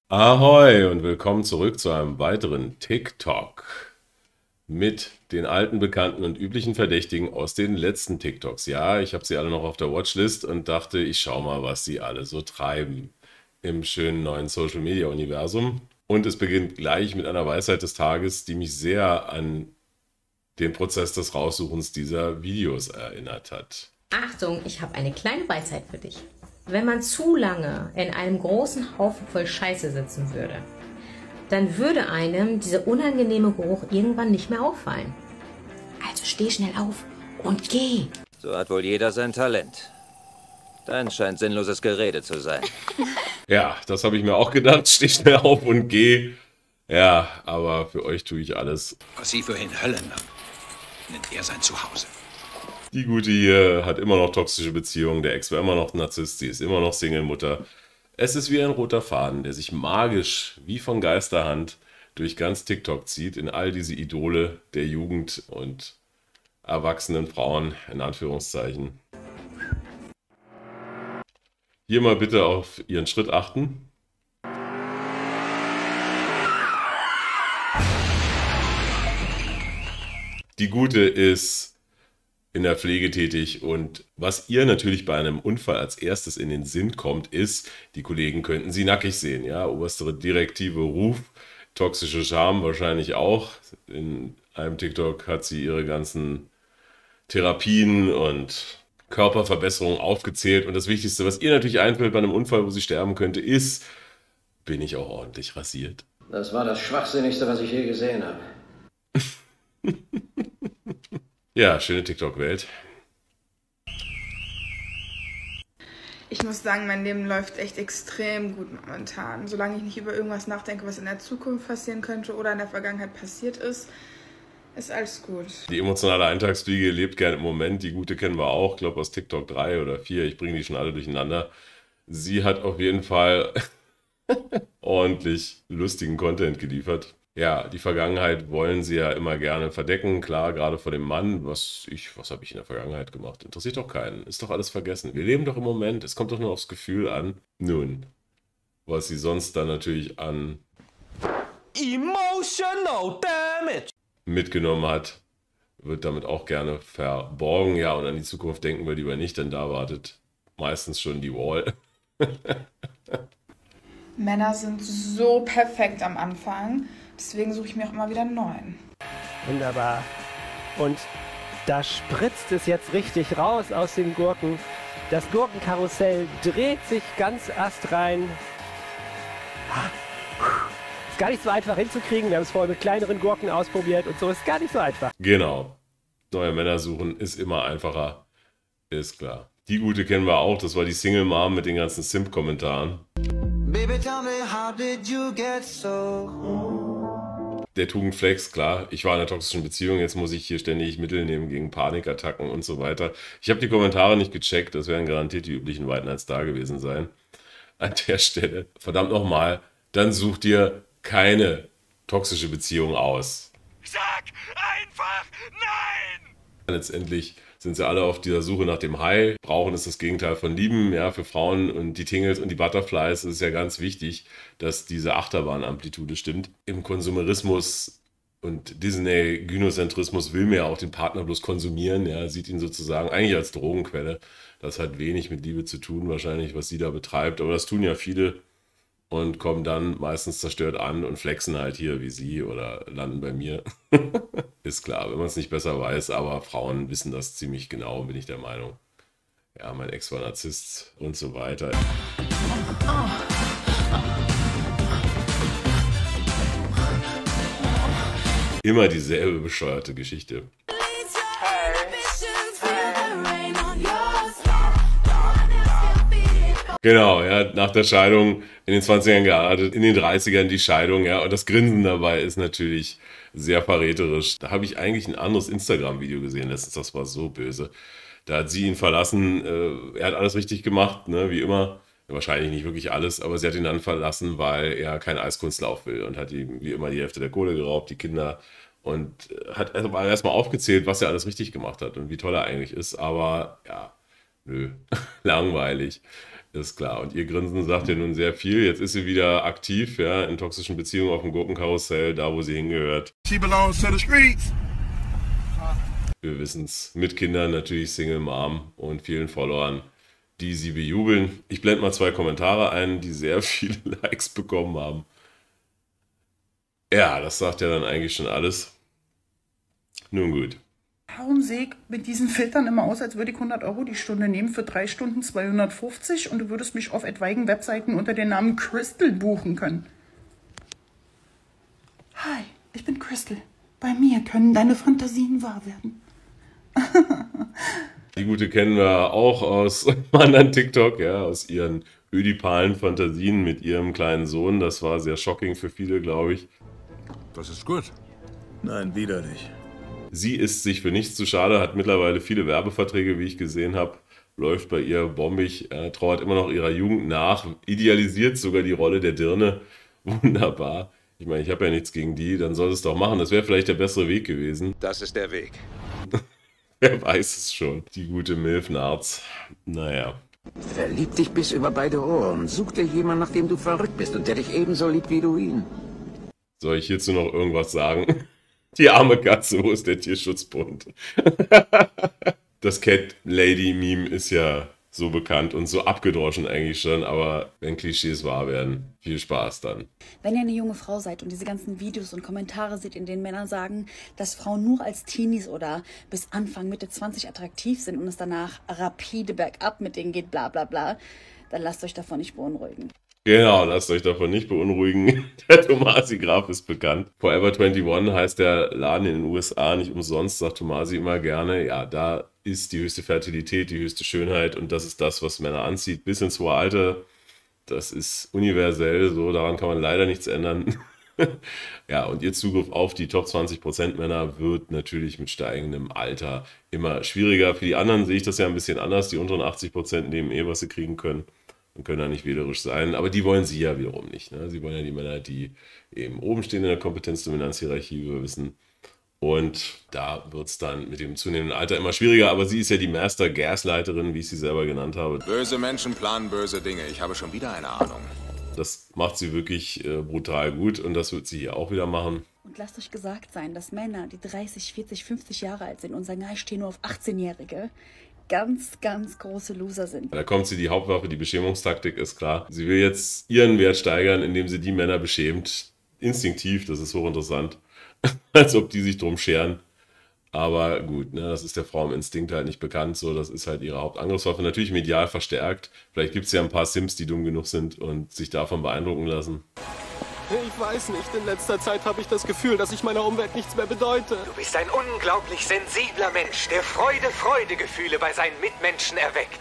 Ahoi und willkommen zurück zu einem weiteren TikTok mit den alten Bekannten und üblichen Verdächtigen aus den letzten TikToks. Ja, ich habe sie alle noch auf der Watchlist und dachte, ich schau mal, was sie alle so treiben im schönen neuen Social-Media-Universum. Und es beginnt gleich mit einer Weisheit des Tages, die mich sehr an den Prozess des Raussuchens dieser Videos erinnert hat. Achtung, ich habe eine kleine Weisheit für dich. Wenn man zu lange in einem großen Haufen voll Scheiße sitzen würde, dann würde einem dieser unangenehme Geruch irgendwann nicht mehr auffallen. Also steh schnell auf und geh. So hat wohl jeder sein Talent. Dein scheint sinnloses Gerede zu sein. Ja, das habe ich mir auch gedacht. Steh schnell auf und geh. Ja, aber für euch tue ich alles. Was Sie für in Höllen nennt er sein Zuhause. Die Gute hier hat immer noch toxische Beziehungen, der Ex war immer noch Narzisst, sie ist immer noch Single-Mutter. Es ist wie ein roter Faden, der sich magisch, wie von Geisterhand, durch ganz TikTok zieht, in all diese Idole der Jugend und erwachsenen Frauen, in Anführungszeichen. Hier mal bitte auf ihren Schritt achten. Die Gute ist in der Pflege tätig und was ihr natürlich bei einem Unfall als erstes in den Sinn kommt, ist, die Kollegen könnten sie nackig sehen. Ja, oberste Direktive Ruf, toxische Scham wahrscheinlich auch. In einem TikTok hat sie ihre ganzen Therapien und Körperverbesserungen aufgezählt und das Wichtigste, was ihr natürlich einfällt bei einem Unfall, wo sie sterben könnte, ist, bin ich auch ordentlich rasiert? Das war das Schwachsinnigste, was ich je gesehen habe. Ja, schöne TikTok-Welt. Ich muss sagen, mein Leben läuft echt extrem gut momentan. Solange ich nicht über irgendwas nachdenke, was in der Zukunft passieren könnte oder in der Vergangenheit passiert ist, ist alles gut. Die emotionale Eintagsfliege lebt gern im Moment. Die Gute kennen wir auch, ich glaube aus TikTok 3 oder 4. Ich bringe die schon alle durcheinander. Sie hat auf jeden Fall ordentlich lustigen Content geliefert. Ja, die Vergangenheit wollen sie ja immer gerne verdecken. Klar, gerade vor dem Mann. Was habe ich in der Vergangenheit gemacht? Interessiert doch keinen. Ist doch alles vergessen. Wir leben doch im Moment. Es kommt doch nur aufs Gefühl an. Nun, was sie sonst dann natürlich an Emotional Damage! mitgenommen hat, wird damit auch gerne verborgen. Ja, und an die Zukunft denken wir lieber nicht, denn da wartet meistens schon die Wall. Männer sind so perfekt am Anfang, deswegen suche ich mir auch immer wieder einen neuen. Wunderbar. Und da spritzt es jetzt richtig raus aus den Gurken. Das Gurkenkarussell dreht sich ganz astrein. Ist gar nicht so einfach hinzukriegen. Wir haben es vorher mit kleineren Gurken ausprobiert und so ist gar nicht so einfach. Genau. Neue Männer suchen ist immer einfacher. Ist klar. Die Gute kennen wir auch. Das war die Single Mom mit den ganzen Simp-Kommentaren. Baby, tell me, how did you get so? Der Tugendflex, klar. Ich war in einer toxischen Beziehung. Jetzt muss ich hier ständig Mittel nehmen gegen Panikattacken und so weiter. Ich habe die Kommentare nicht gecheckt. Das werden garantiert die üblichen White Nights da gewesen sein. An der Stelle. Verdammt nochmal. Dann such dir keine toxische Beziehung aus. Sag einfach nein! Letztendlich sind sie alle auf dieser Suche nach dem High. Brauchen ist das Gegenteil von Lieben. Ja, für Frauen und die Tingles und die Butterflies ist es ja ganz wichtig, dass diese Achterbahnamplitude stimmt. Im Konsumerismus und Disney-Gynozentrismus will man ja auch den Partner bloß konsumieren. Ja, sieht ihn sozusagen eigentlich als Drogenquelle. Das hat wenig mit Liebe zu tun, wahrscheinlich, was sie da betreibt. Aber das tun ja viele und kommen dann meistens zerstört an und flexen halt hier wie sie oder landen bei mir. Ist klar, wenn man es nicht besser weiß, aber Frauen wissen das ziemlich genau, bin ich der Meinung. Ja, mein Ex war Narzisst und so weiter. Immer dieselbe bescheuerte Geschichte. Genau, ja, nach der Scheidung in den 20ern geheiratet, in den 30ern die Scheidung, ja, und das Grinsen dabei ist natürlich sehr verräterisch. Da habe ich eigentlich ein anderes Instagram-Video gesehen letztens, das war so böse. Da hat sie ihn verlassen, er hat alles richtig gemacht, ne, wie immer. Wahrscheinlich nicht wirklich alles, aber sie hat ihn dann verlassen, weil er keinen Eiskunstlauf will und hat ihm wie immer die Hälfte der Kohle geraubt, die Kinder. Und hat erstmal aufgezählt, was er alles richtig gemacht hat und wie toll er eigentlich ist, aber ja, nö, langweilig. Ist klar. Und ihr Grinsen sagt ja nun sehr viel. Jetzt ist sie wieder aktiv, ja, in toxischen Beziehungen auf dem Gurkenkarussell, da wo sie hingehört. She belongs to the streets. Wir wissen es. Mit Kindern, natürlich Single Mom und vielen Followern, die sie bejubeln. Ich blende mal 2 Kommentare ein, die sehr viele Likes bekommen haben. Ja, das sagt ja dann eigentlich schon alles. Nun gut. Warum sehe ich mit diesen Filtern immer aus, als würde ich 100 € die Stunde nehmen, für 3 Stunden 250 und du würdest mich auf etwaigen Webseiten unter dem Namen Crystal buchen können? Hi, ich bin Crystal. Bei mir können deine Fantasien wahr werden. Die Gute kennen wir auch aus anderen TikTok, ja, aus ihren ödipalen Fantasien mit ihrem kleinen Sohn. Das war sehr shocking für viele, glaube ich. Das ist gut. Nein, widerlich. Sie ist sich für nichts zu schade, hat mittlerweile viele Werbeverträge, wie ich gesehen habe. Läuft bei ihr bombig, trauert immer noch ihrer Jugend nach, idealisiert sogar die Rolle der Dirne. Wunderbar. Ich meine, ich habe ja nichts gegen die, dann soll es doch machen. Das wäre vielleicht der bessere Weg gewesen. Das ist der Weg. Wer weiß es schon. Die gute Milf Narz. Naja. Verlieb dich bis über beide Ohren. Such dir jemanden, nach dem du verrückt bist und der dich ebenso liebt wie du ihn. Soll ich hierzu noch irgendwas sagen? Die arme Katze, wo ist der Tierschutzbund? Das Cat Lady Meme ist ja so bekannt und so abgedroschen eigentlich schon, aber wenn Klischees wahr werden, viel Spaß dann. Wenn ihr eine junge Frau seid und diese ganzen Videos und Kommentare seht, in denen Männer sagen, dass Frauen nur als Teenies oder bis Anfang, Mitte 20 attraktiv sind und es danach rapide bergab mit denen geht, bla bla bla, dann lasst euch davon nicht beunruhigen. Genau, lasst euch davon nicht beunruhigen. Der Tomasi Graf ist bekannt. Forever 21 heißt der Laden in den USA, nicht umsonst, sagt Tomasi immer gerne. Ja, da ist die höchste Fertilität, die höchste Schönheit und das ist das, was Männer anzieht. Bis ins hohe Alter, das ist universell so, daran kann man leider nichts ändern. Ja, und ihr Zugriff auf die Top 20% Männer wird natürlich mit steigendem Alter immer schwieriger. Für die anderen sehe ich das ja ein bisschen anders. Die unteren 80% nehmen was sie kriegen können. Und können da nicht wählerisch sein, aber die wollen sie ja wiederum nicht. Ne? Sie wollen ja die Männer, die eben oben stehen in der Kompetenz-Dominanz-Hierarchie, wie wir wissen. Und da wird es dann mit dem zunehmenden Alter immer schwieriger, aber sie ist ja die Master Gaslighterin, wie ich sie selber genannt habe. Böse Menschen planen böse Dinge. Ich habe schon wieder eine Ahnung. Das macht sie wirklich brutal gut und das wird sie hier auch wieder machen. Und lasst euch gesagt sein, dass Männer, die 30, 40, 50 Jahre alt sind und sagen, ich stehe nur auf 18-Jährige, ganz, ganz große Loser sind. Da kommt sie, die Hauptwaffe, die Beschämungstaktik ist klar. Sie will jetzt ihren Wert steigern, indem sie die Männer beschämt. Instinktiv, das ist hochinteressant. Als ob die sich drum scheren. Aber gut, ne, das ist der Frau im Instinkt halt nicht bekannt. So, das ist halt ihre Hauptangriffswaffe. Natürlich medial verstärkt. Vielleicht gibt es ja ein paar Sims, die dumm genug sind und sich davon beeindrucken lassen. Ich weiß nicht, in letzter Zeit habe ich das Gefühl, dass ich meiner Umwelt nichts mehr bedeute. Du bist ein unglaublich sensibler Mensch, der Freudegefühle bei seinen Mitmenschen erweckt.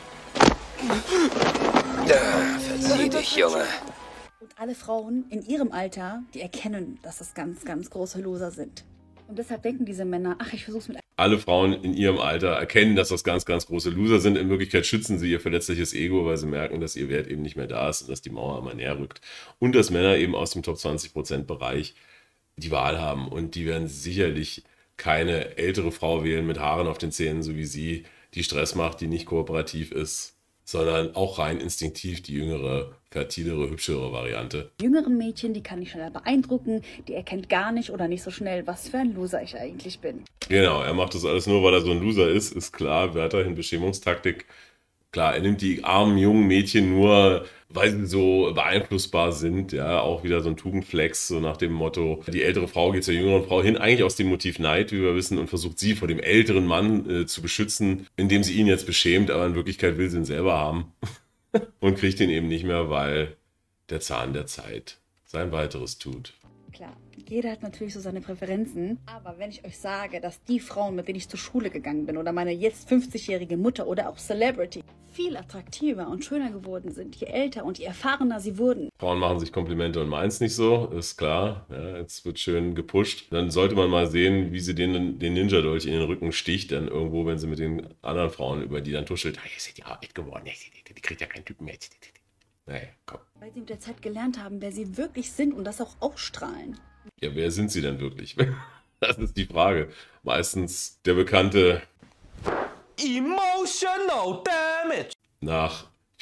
Verzieh dich, Junge. Und alle Frauen in ihrem Alter, die erkennen, dass das ganz, ganz große Loser sind. Und deshalb denken diese Männer, ich versuch's mit... Alle Frauen in ihrem Alter erkennen, dass das ganz, ganz große Loser sind. In Wirklichkeit schützen sie ihr verletzliches Ego, weil sie merken, dass ihr Wert eben nicht mehr da ist und dass die Mauer immer näher rückt. Und dass Männer eben aus dem Top 20% Bereich die Wahl haben. Und die werden sicherlich keine ältere Frau wählen mit Haaren auf den Zähnen, so wie sie, die Stress macht, die nicht kooperativ ist, sondern auch rein instinktiv die jüngere, fertilere, hübschere Variante. Jüngeren Mädchen, die kann ich schneller beeindrucken, die erkennt gar nicht oder nicht so schnell, was für ein Loser ich eigentlich bin. Genau, er macht das alles nur, weil er so ein Loser ist klar, weiterhin Beschämungstaktik. Klar, er nimmt die armen jungen Mädchen nur, weil sie so beeinflussbar sind, ja, auch wieder so ein Tugendflex, so nach dem Motto, die ältere Frau geht zur jüngeren Frau hin, eigentlich aus dem Motiv Neid, wie wir wissen, und versucht sie vor dem älteren Mann zu beschützen, indem sie ihn jetzt beschämt, aber in Wirklichkeit will sie ihn selber haben und kriegt ihn eben nicht mehr, weil der Zahn der Zeit sein weiteres tut. Klar, jeder hat natürlich so seine Präferenzen, aber wenn ich euch sage, dass die Frauen, mit denen ich zur Schule gegangen bin oder meine jetzt 50-jährige Mutter oder auch Celebrity viel attraktiver und schöner geworden sind, je älter und je erfahrener sie wurden. Frauen machen sich Komplimente und meins nicht so, ist klar. Ja, jetzt wird schön gepusht. Dann sollte man mal sehen, wie sie den Ninja-Dolch in den Rücken sticht, dann irgendwo, wenn sie mit den anderen Frauen über die dann tuschelt. Ihr seid ja auch alt geworden, die kriegt ja keinen Typen mehr. Naja, komm. Weil sie mit der Zeit gelernt haben, wer sie wirklich sind und das auch ausstrahlen. Ja, wer sind sie denn wirklich? Das ist die Frage. Meistens der bekannte Emotional Damage. Nach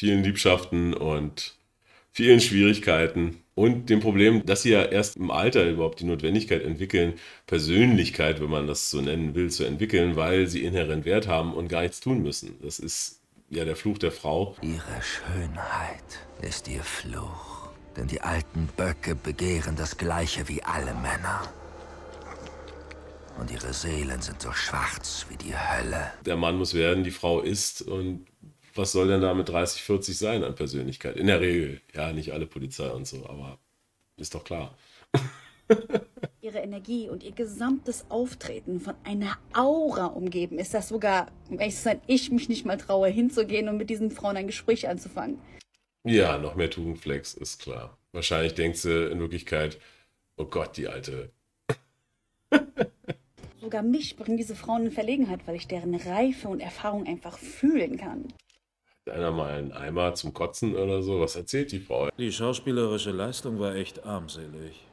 vielen Liebschaften und vielen Schwierigkeiten und dem Problem, dass sie ja erst im Alter überhaupt die Notwendigkeit entwickeln, Persönlichkeit, wenn man das so nennen will, zu entwickeln, weil sie inhärent Wert haben und gar nichts tun müssen. Das ist ja der Fluch der Frau. Ihre Schönheit ist ihr Fluch, denn die alten Böcke begehren das Gleiche wie alle Männer. Und ihre Seelen sind so schwarz wie die Hölle. Der Mann muss werden, die Frau ist und was soll denn da mit 30, 40 sein an Persönlichkeit? In der Regel. Ja, nicht alle Polizei und so, aber ist doch klar. Ihre Energie und ihr gesamtes Auftreten von einer Aura umgeben ist, dass sogar, um ehrlich zu sein, ich mich nicht mal traue, hinzugehen und mit diesen Frauen ein Gespräch anzufangen. Ja, noch mehr Tugendflex, ist klar. Wahrscheinlich denkt sie in Wirklichkeit, oh Gott, die Alte. Sogar mich bringen diese Frauen in Verlegenheit, weil ich deren Reife und Erfahrung einfach fühlen kann. Hat einer mal einen Eimer zum Kotzen oder so? Was erzählt die Frau? Die schauspielerische Leistung war echt armselig.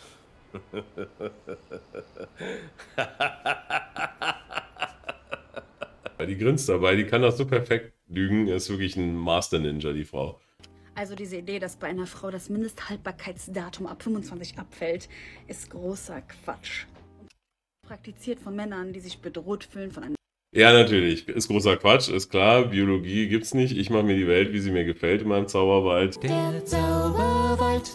Die grinst dabei, die kann das so perfekt lügen. Ist wirklich ein Master-Ninja, die Frau. Also diese Idee, dass bei einer Frau das Mindesthaltbarkeitsdatum ab 25 abfällt, ist großer Quatsch. Praktiziert von Männern, die sich bedroht fühlen von einem... Ja, natürlich. Ist großer Quatsch, ist klar. Biologie gibt's nicht. Ich mache mir die Welt, wie sie mir gefällt in meinem Zauberwald. Der Zauberwald,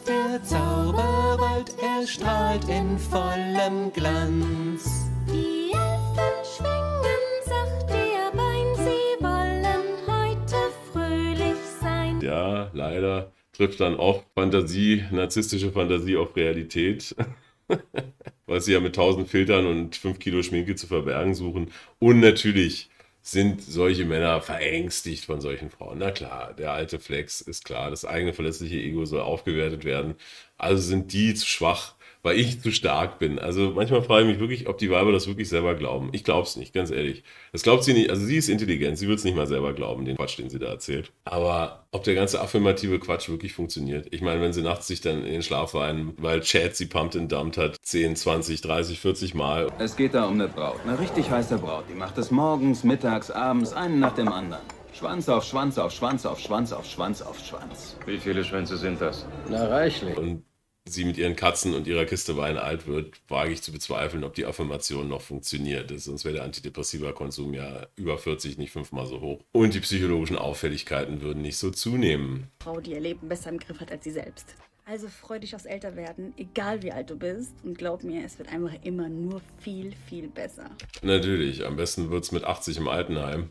er strahlt in vollem Glanz. Die Elfen schwingen sacht ihr Bein, sie wollen heute fröhlich sein. Ja, leider trifft dann oft Fantasie, narzisstische Fantasie auf Realität. Was sie ja mit 1000 Filtern und 5 Kilo Schminke zu verbergen suchen. Und natürlich sind solche Männer verängstigt von solchen Frauen. Na klar, der alte Flex ist klar, das eigene verletzliche Ego soll aufgewertet werden. Also sind die zu schwach, weil ich zu stark bin. Also manchmal frage ich mich wirklich, ob die Weiber das wirklich selber glauben. Ich glaube es nicht, ganz ehrlich. Das glaubt sie nicht. Also sie ist intelligent, sie wird es nicht mal selber glauben, den Quatsch, den sie da erzählt. Aber ob der ganze affirmative Quatsch wirklich funktioniert. Ich meine, wenn sie nachts sich dann in den Schlaf weinen, weil Chad sie pumped and dumped hat, 10, 20, 30, 40 Mal. Es geht da um eine Braut, eine richtig heiße Braut. Die macht es morgens, mittags, abends, einen nach dem anderen. Schwanz auf Schwanz auf Schwanz auf Schwanz auf Schwanz auf Schwanz. Wie viele Schwänze sind das? Na, reichlich. Und sie mit ihren Katzen und ihrer Kiste Wein alt wird, wage ich zu bezweifeln, ob die Affirmation noch funktioniert. Sonst wäre der Antidepressiva-Konsum ja über 40 nicht 5-mal so hoch. Und die psychologischen Auffälligkeiten würden nicht so zunehmen. Frau, die ihr Leben besser im Griff hat als sie selbst. Also freu dich aufs Älterwerden, egal wie alt du bist. Und glaub mir, es wird einfach immer nur viel, viel besser. Natürlich, am besten wird's mit 80 im Altenheim.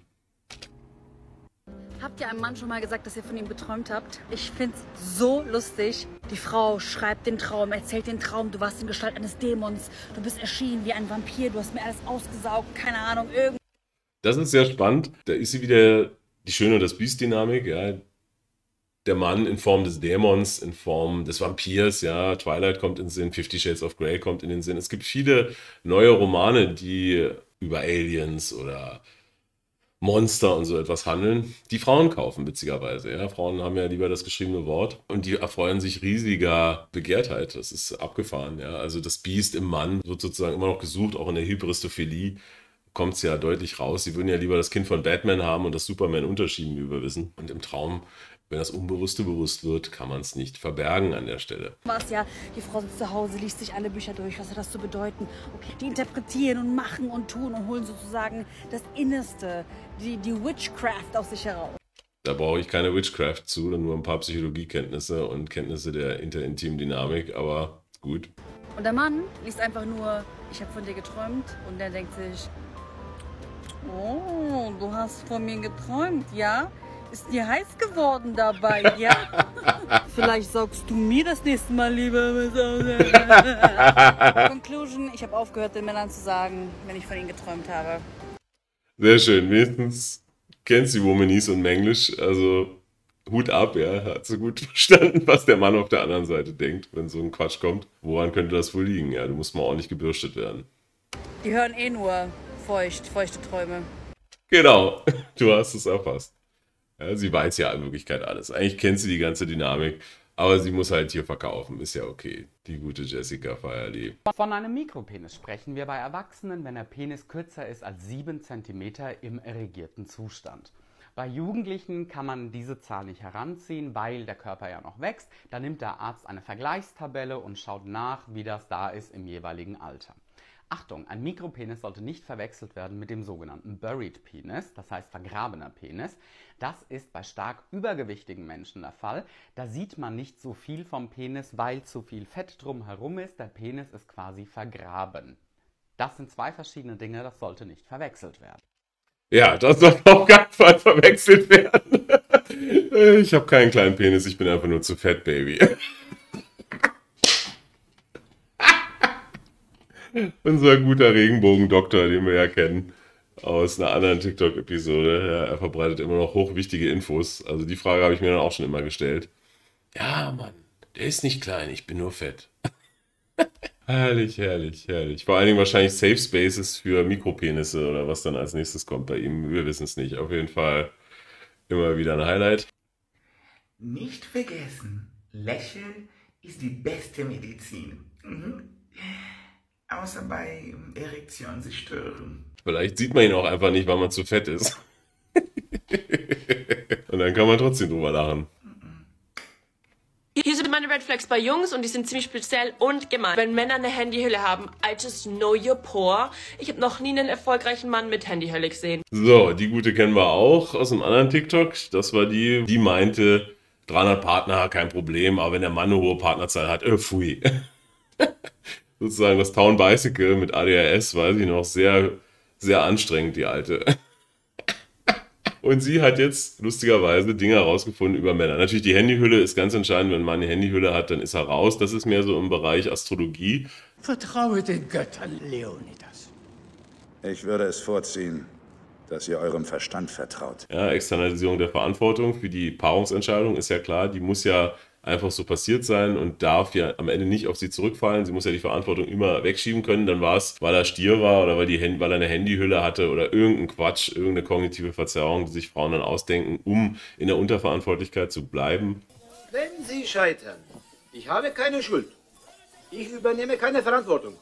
Habt ihr einem Mann schon mal gesagt, dass ihr von ihm geträumt habt? Ich find's so lustig. Die Frau schreibt den Traum, erzählt den Traum, du warst in Gestalt eines Dämons, du bist erschienen wie ein Vampir, du hast mir alles ausgesaugt, keine Ahnung, Das ist sehr spannend. Da ist sie wieder die Schöne und das Biest-Dynamik, ja. Der Mann in Form des Dämons, in Form des Vampirs, ja. Twilight kommt in den Sinn, 50 Shades of Grey kommt in den Sinn. Es gibt viele neue Romane, die über Aliens oder Monster und so etwas handeln, die Frauen kaufen, witzigerweise. Ja, Frauen haben ja lieber das geschriebene Wort und die erfreuen sich riesiger Begehrtheit. Das ist abgefahren. Ja. Also das Biest im Mann wird sozusagen immer noch gesucht, auch in der Hybristophilie kommt es ja deutlich raus. Sie würden ja lieber das Kind von Batman haben und das Superman unterschieben, wie wir wissen. Und im Traum, wenn das Unbewusste bewusst wird, kann man es nicht verbergen an der Stelle. Was ja, die Frau sitzt zu Hause, liest sich alle Bücher durch, was hat das zu bedeuten? Okay, die interpretieren und machen und tun und holen sozusagen das Innerste, die Witchcraft aus sich heraus. Da brauche ich keine Witchcraft zu, nur ein paar Psychologiekenntnisse und Kenntnisse der interintimen Dynamik, aber gut. Und der Mann liest einfach nur, ich habe von dir geträumt und der denkt sich, oh, du hast von mir geträumt, ja? Ist dir heiß geworden dabei, ja? Vielleicht saugst du mir das nächste Mal lieber was aus. Conclusion, ich habe aufgehört, den Männern zu sagen, wenn ich von ihnen geträumt habe. Sehr schön, wenigstens kennt sie Womanies und Menglisch, also Hut ab, ja, hat sie gut verstanden, was der Mann auf der anderen Seite denkt, wenn so ein Quatsch kommt. Woran könnte das wohl liegen? Ja, du musst mal ordentlich gebürstet werden. Die hören eh nur feuchte Träume. Genau, du hast es erfasst. Ja, sie weiß ja in Wirklichkeit alles. Eigentlich kennt sie die ganze Dynamik, aber sie muss halt hier verkaufen. Ist ja okay. Die gute Jessica Feierli. Von einem Mikropenis sprechen wir bei Erwachsenen, wenn der Penis kürzer ist als 7 cm im erregierten Zustand. Bei Jugendlichen kann man diese Zahl nicht heranziehen, weil der Körper ja noch wächst. Da nimmt der Arzt eine Vergleichstabelle und schaut nach, wie das da ist im jeweiligen Alter. Achtung, ein Mikropenis sollte nicht verwechselt werden mit dem sogenannten Buried Penis, das heißt vergrabener Penis. Das ist bei stark übergewichtigen Menschen der Fall. Da sieht man nicht so viel vom Penis, weil zu viel Fett drumherum ist. Der Penis ist quasi vergraben. Das sind zwei verschiedene Dinge, das sollte nicht verwechselt werden. Ja, das sollte auf keinen Fall verwechselt werden. Ich habe keinen kleinen Penis, ich bin einfach nur zu fett, Baby. Unser guter Regenbogendoktor, den wir ja kennen, aus einer anderen TikTok-Episode. Ja, er verbreitet immer noch hochwichtige Infos. Also die Frage habe ich mir dann auch schon immer gestellt. Ja, Mann, der ist nicht klein, ich bin nur fett. Herrlich, herrlich, herrlich. Vor allen Dingen wahrscheinlich Safe Spaces für Mikropenisse oder was dann als nächstes kommt bei ihm. Wir wissen es nicht. Auf jeden Fall immer wieder ein Highlight. Nicht vergessen, Lächeln ist die beste Medizin. Außer bei Erektionsstörungen. Vielleicht sieht man ihn auch einfach nicht, weil man zu fett ist. Und dann kann man trotzdem drüber lachen. Hier sind meine Red Flags bei Jungs und die sind ziemlich speziell und gemein. Wenn Männer eine Handyhülle haben, I just know you're poor. Ich habe noch nie einen erfolgreichen Mann mit Handyhülle gesehen. So, die gute kennen wir auch aus einem anderen TikTok. Das war die meinte, 300 Partner, kein Problem, aber wenn der Mann eine hohe Partnerzahl hat, pfui. Sozusagen das Town Bicycle mit ADHS, weiß ich noch, sehr, sehr anstrengend, die Alte. Und sie hat jetzt lustigerweise Dinge herausgefunden über Männer. Natürlich, die Handyhülle ist ganz entscheidend. Wenn man eine Handyhülle hat, dann ist er raus. Das ist mehr so im Bereich Astrologie. Vertraue den Göttern, Leonidas. Ich würde es vorziehen, dass ihr eurem Verstand vertraut. Ja, Externalisierung der Verantwortung für die Paarungsentscheidung ist ja klar. Die muss ja einfach so passiert sein und darf ja am Ende nicht auf sie zurückfallen. Sie muss ja die Verantwortung immer wegschieben können. Dann war es, weil er Stier war oder weil er eine Handyhülle hatte oder irgendein Quatsch, irgendeine kognitive Verzerrung, die sich Frauen dann ausdenken, um in der Unterverantwortlichkeit zu bleiben. Wenn Sie scheitern, ich habe keine Schuld. Ich übernehme keine Verantwortung.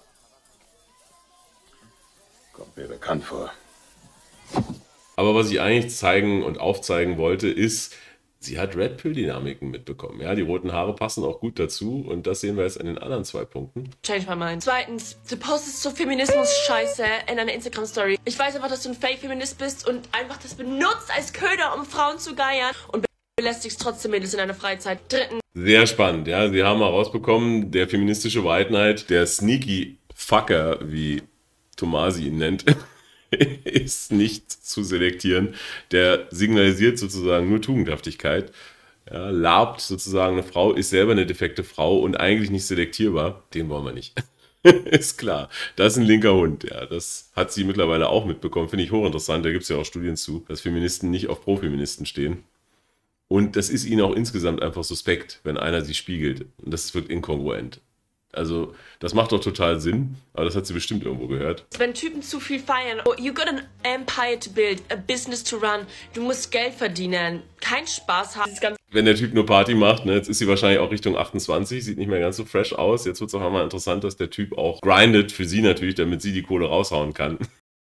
Kommt mir bekannt vor. Aber was ich eigentlich zeigen und aufzeigen wollte, ist, sie hat Red Pill-Dynamiken mitbekommen. Ja, die roten Haare passen auch gut dazu und das sehen wir jetzt in den anderen 2 Punkten. Change my mind. Zweitens, du postest so Feminismus-Scheiße in einer Instagram-Story. Ich weiß einfach, dass du ein Fake-Feminist bist und einfach das benutzt als Köder, um Frauen zu geiern und belästigst trotzdem Mädels in deiner Freizeit. Drittens. Sehr spannend, ja. Sie haben herausbekommen, der feministische White Knight, der Sneaky Fucker, wie Tomasi ihn nennt, ist nicht zu selektieren. Der signalisiert sozusagen nur Tugendhaftigkeit. Ja, labt sozusagen eine Frau, ist selber eine defekte Frau und eigentlich nicht selektierbar. Den wollen wir nicht. Ist klar. Das ist ein linker Hund. Ja, das hat sie mittlerweile auch mitbekommen. Finde ich hochinteressant. Da gibt es ja auch Studien zu, dass Feministen nicht auf Pro-Feministen stehen. Und das ist ihnen auch insgesamt einfach suspekt, wenn einer sie spiegelt. Und das wirkt inkongruent. Also, das macht doch total Sinn, aber das hat sie bestimmt irgendwo gehört. Wenn Typen zu viel feiern, oh, you got an empire to build, a business to run, du musst Geld verdienen, keinen Spaß haben. Wenn der Typ nur Party macht, ne, jetzt ist sie wahrscheinlich auch Richtung 28, sieht nicht mehr ganz so fresh aus. Jetzt wird es auch einmal interessant, dass der Typ auch grindet, für sie natürlich, damit sie die Kohle raushauen kann.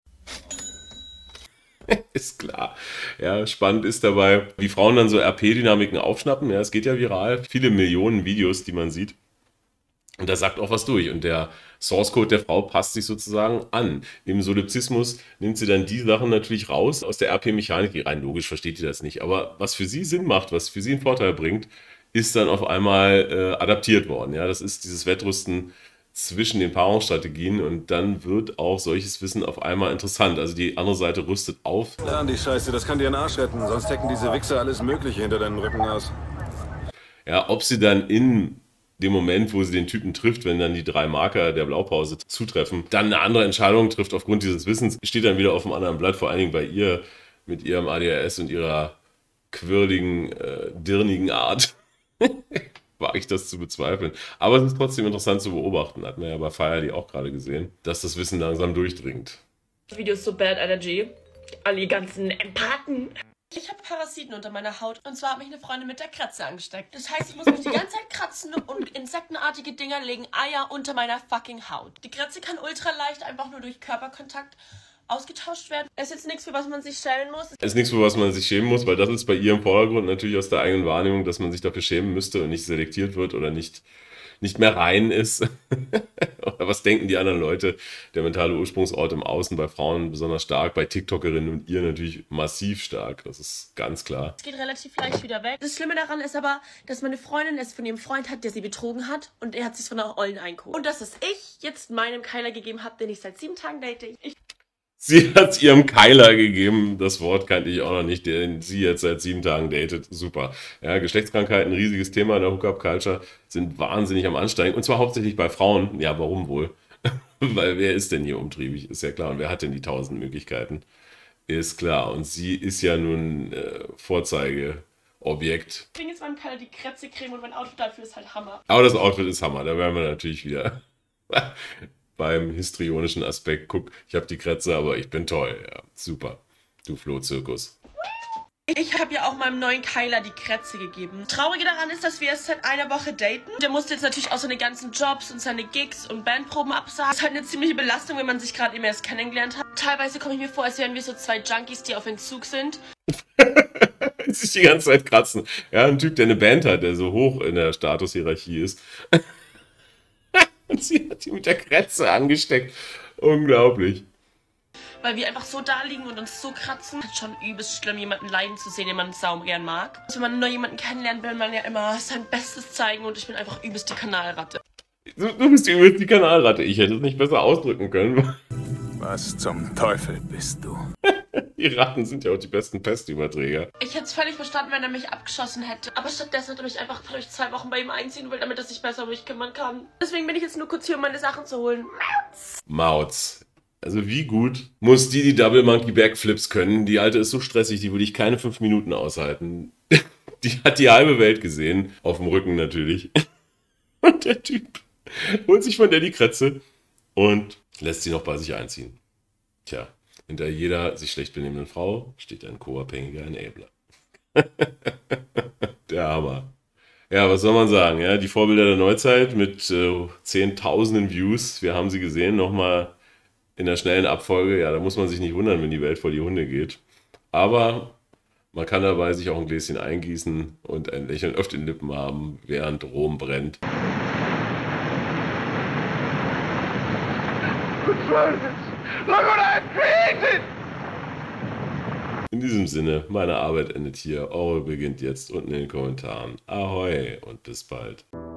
Ist klar. Ja, spannend ist dabei, wie Frauen dann so RP-Dynamiken aufschnappen. Ja, es geht ja viral, viele Millionen Videos, die man sieht. Und da sagt auch was durch. Und der Source Code der Frau passt sich sozusagen an. Im Solipsismus nimmt sie dann die Sachen natürlich raus aus der RP-Mechanik. Rein logisch versteht die das nicht. Aber was für sie Sinn macht, was für sie einen Vorteil bringt, ist dann auf einmal adaptiert worden. Ja, das ist dieses Wettrüsten zwischen den Paarungsstrategien. Und dann wird auch solches Wissen auf einmal interessant. Also die andere Seite rüstet auf. Lern die Scheiße, das kann dir einen Arsch retten. Sonst decken diese Wichser alles Mögliche hinter deinem Rücken aus. Ja, ob sie dann in dem Moment, wo sie den Typen trifft, wenn dann die 3 Marker der Blaupause zutreffen, dann eine andere Entscheidung trifft aufgrund dieses Wissens, steht dann wieder auf einem anderen Blatt, vor allen Dingen bei ihr mit ihrem ADHS und ihrer quirligen, dirnigen Art. Wage ich das zu bezweifeln. Aber es ist trotzdem interessant zu beobachten, hat man ja bei Fire auch gerade gesehen, dass das Wissen langsam durchdringt. Videos so Bad Energy, alle ganzen Empathen. Ich habe Parasiten unter meiner Haut und zwar hat mich eine Freundin mit der Kratze angesteckt. Das heißt, ich muss mich die ganze Zeit kratzen und insektenartige Dinger legen Eier unter meiner fucking Haut. Die Kratze kann ultra leicht einfach nur durch Körperkontakt ausgetauscht werden. Es ist jetzt nichts, für was man sich schämen muss. Es ist nichts, für was man sich schämen muss, weil das ist bei ihr im Vordergrund natürlich aus der eigenen Wahrnehmung, dass man sich dafür schämen müsste und nicht selektiert wird oder nicht mehr rein ist. Oder was denken die anderen Leute? Der mentale Ursprungsort im Außen bei Frauen besonders stark, bei TikTokerinnen und ihr natürlich massiv stark. Das ist ganz klar. Es geht relativ leicht wieder weg. Das Schlimme daran ist aber, dass meine Freundin es von ihrem Freund hat, der sie betrogen hat und er hat sich von der Ollen eingeholt. Und dass es ich jetzt meinem Keiler gegeben habe, den ich seit 7 Tagen date. Sie hat es ihrem Keiler gegeben. Das Wort kannte ich auch noch nicht, den sie jetzt seit 7 Tagen datet. Super. Ja, Geschlechtskrankheiten, ein riesiges Thema in der Hookup-Culture, sind wahnsinnig am Ansteigen. Und zwar hauptsächlich bei Frauen. Ja, warum wohl? Weil wer ist denn hier umtriebig? Ist ja klar. Und wer hat denn die 1000 Möglichkeiten? Ist klar. Und sie ist ja nun Vorzeigeobjekt. Ich bringe jetzt meinem Keiler die Krätzecreme und mein Outfit dafür ist halt Hammer. Aber das Outfit ist Hammer. Da wären wir natürlich wieder beim histrionischen Aspekt. Guck, ich habe die Krätze, aber ich bin toll. Ja, super. Du Flohzirkus. Ich habe ja auch meinem neuen Keiler die Krätze gegeben. Traurig daran ist, dass wir erst seit einer Woche daten. Der musste jetzt natürlich auch seine ganzen Jobs und seine Gigs und Bandproben absagen. Das ist halt eine ziemliche Belastung, wenn man sich gerade eben erst kennengelernt hat. Teilweise komme ich mir vor, als wären wir so 2 Junkies, die auf Entzug sind. Sich die ganze Zeit kratzen. Ja, ein Typ, der eine Band hat, der so hoch in der Statushierarchie ist. Und sie hat ihn mit der Krätze angesteckt. Unglaublich. Weil wir einfach so da liegen und uns so kratzen. Ist schon übelst schlimm, jemanden leiden zu sehen, den man sau gern mag. Also wenn man nur jemanden kennenlernt, will man ja immer sein Bestes zeigen und ich bin einfach übelst die Kanalratte. Du bist übelst die Kanalratte. Ich hätte es nicht besser ausdrücken können. Was zum Teufel bist du? Die Ratten sind ja auch die besten Pestüberträger. Ich hätte es völlig verstanden, wenn er mich abgeschossen hätte. Aber stattdessen hat er mich einfach durch 2 Wochen bei ihm einziehen will, damit er sich besser um mich kümmern kann. Deswegen bin ich jetzt nur kurz hier, um meine Sachen zu holen. Mauz. Also wie gut muss die Double Monkey Backflips können? Die Alte ist so stressig, die würde ich keine 5 Minuten aushalten. Die hat die halbe Welt gesehen. Auf dem Rücken natürlich. Und der Typ holt sich von der die Krätze und lässt sie noch bei sich einziehen. Tja, hinter jeder sich schlecht benehmenden Frau steht ein co-abhängiger Enabler. Der Hammer. Ja, was soll man sagen? Ja, die Vorbilder der Neuzeit mit Zehntausenden Views. Wir haben sie gesehen, nochmal in der schnellen Abfolge. Ja, da muss man sich nicht wundern, wenn die Welt vor die Hunde geht. Aber man kann dabei sich auch ein Gläschen eingießen und ein Lächeln auf den Lippen haben, während Rom brennt. In diesem Sinne, meine Arbeit endet hier. Eure beginnt jetzt unten in den Kommentaren. Ahoi und bis bald.